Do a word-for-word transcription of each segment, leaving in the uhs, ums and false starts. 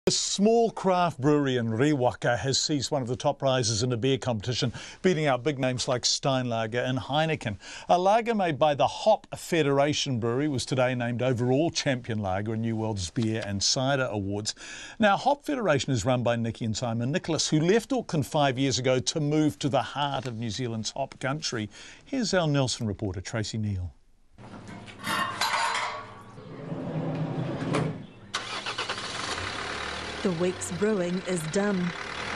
A small craft brewery in Riwaka has seized one of the top prizes in a beer competition, beating out big names like Steinlager and Heineken. A lager made by the Hop Federation Brewery was today named overall champion lager in New World's Beer and Cider Awards. Now, Hop Federation is run by Nikki and Simon Nicholas, who left Auckland five years ago to move to the heart of New Zealand's hop country. Here's our Nelson reporter, Tracy Neal. The week's brewing is done.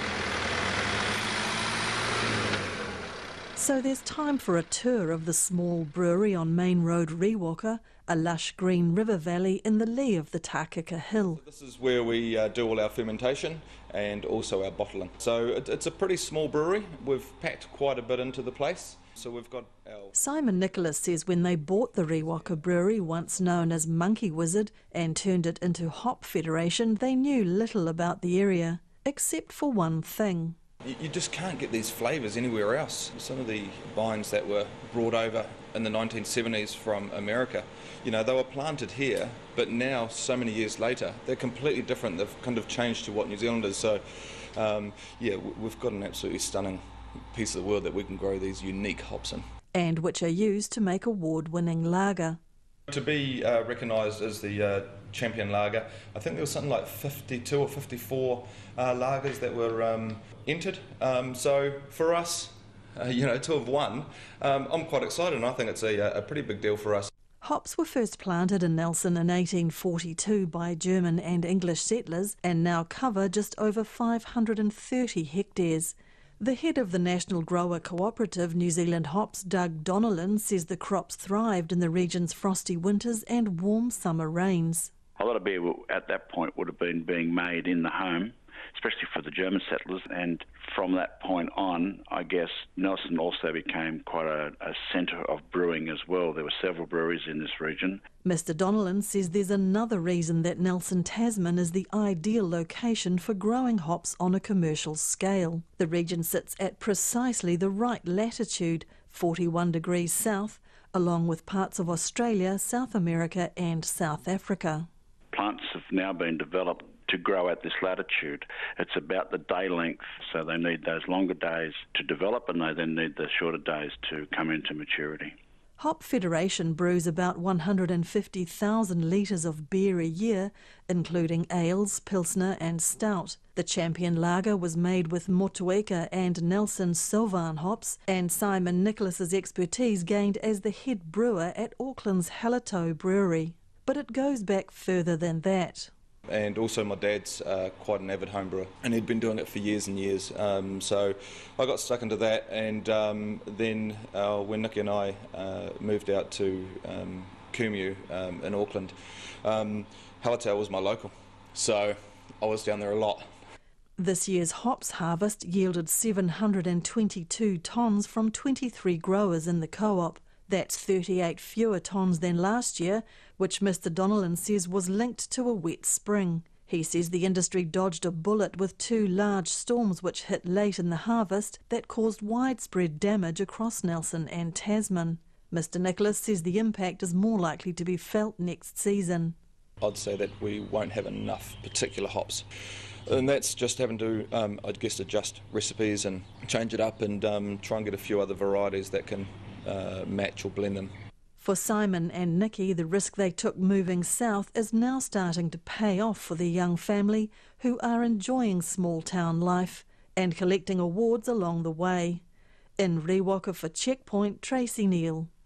So there's time for a tour of the small brewery on Main Road, Riwaka, a lush green river valley in the lee of the Takaka Hill. This is where we uh, do all our fermentation and also our bottling. So it, it's a pretty small brewery. We've packed quite a bit into the place. So we've got our... Simon Nicholas says when they bought the Riwaka brewery, once known as Monkey Wizard, and turned it into Hop Federation, they knew little about the area, except for one thing. You, you just can't get these flavours anywhere else. Some of the vines that were brought over in the nineteen seventies from America, you know, they were planted here, but now, so many years later, they're completely different. They've kind of changed to what New Zealand is. So, um, yeah, we've got an absolutely stunning piece of the world that we can grow these unique hops in. And which are used to make award-winning lager. To be uh, recognised as the uh, champion lager, I think there was something like fifty-two or fifty-four uh, lagers that were um, entered. Um, so for us, uh, you know, to have won, um, I'm quite excited, and I think it's a, a pretty big deal for us. Hops were first planted in Nelson in eighteen forty-two by German and English settlers and now cover just over five hundred thirty hectares. The head of the National Grower Cooperative, New Zealand Hops, Doug Donnellan, says the crops thrived in the region's frosty winters and warm summer rains. A lot of beer at that point would have been being made in the home, especially for the German settlers, and from that point on, I guess Nelson also became quite a, a centre of brewing as well. There were several breweries in this region. Mister Donnellan says there's another reason that Nelson, Tasman is the ideal location for growing hops on a commercial scale. The region sits at precisely the right latitude, forty-one degrees south, along with parts of Australia, South America and South Africa. Plants have now been developed to grow at this latitude. It's about the day length, so they need those longer days to develop and they then need the shorter days to come into maturity. Hop Federation brews about one hundred fifty thousand litres of beer a year, including ales, pilsner and stout. The champion lager was made with Motueka and Nelson Sylvan hops, and Simon Nicholas's expertise gained as the head brewer at Auckland's Hallertau Brewery. But it goes back further than that. And also my dad's uh, quite an avid home brewer, and he'd been doing it for years and years. Um, so I got stuck into that, and um, then uh, when Nikki and I uh, moved out to um, Kumeu um, in Auckland, um, Hallertau was my local, so I was down there a lot. This year's hops harvest yielded seven hundred twenty-two tonnes from twenty-three growers in the co-op. That's thirty-eight fewer tonnes than last year, which Mister Donnellan says was linked to a wet spring. He says the industry dodged a bullet with two large storms which hit late in the harvest that caused widespread damage across Nelson and Tasman. Mister Nicholas says the impact is more likely to be felt next season. I'd say that we won't have enough particular hops. And that's just having to, um, I guess, adjust recipes and change it up and um, try and get a few other varieties that can Uh, match or blend them. For Simon and Nikki, the risk they took moving south is now starting to pay off for the young family who are enjoying small town life and collecting awards along the way. In Riwaka for Checkpoint, Tracy Neal.